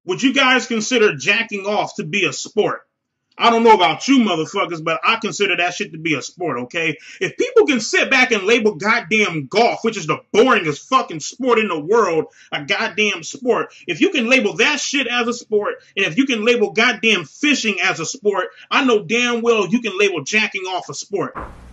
Would you guys consider jacking off to be a sport? I don't know about you motherfuckers, but I consider that shit to be a sport, okay? If people can sit back and label goddamn golf, which is the boringest fucking sport in the world, a goddamn sport. If you can label that shit as a sport, and if you can label goddamn fishing as a sport, I know damn well you can label jacking off a sport.